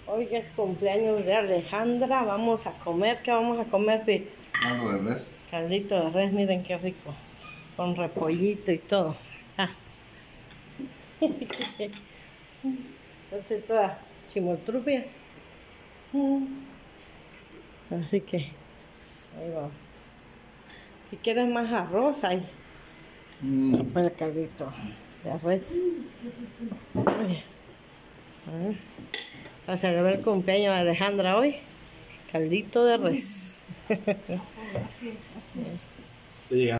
Hoy que es cumpleaños de Alejandra, vamos a comer. ¿Qué vamos a comer, Pi? Algo de res. Caldito de res, miren qué rico. Con repollito y todo. Ah. Yo estoy toda chimotrupia. Así que ahí vamos. Si quieres más arroz, ahí. Para el caldito de res. Para celebrar el cumpleaños de Alejandra hoy, caldito de res. Sí.